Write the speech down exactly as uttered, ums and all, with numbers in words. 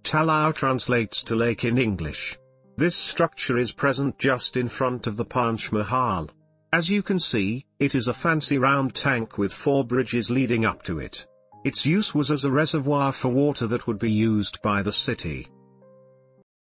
Talao translates to lake in English. This structure is present just in front of the Panch Mahal. As you can see, it is a fancy round tank with four bridges leading up to it. Its use was as a reservoir for water that would be used by the city.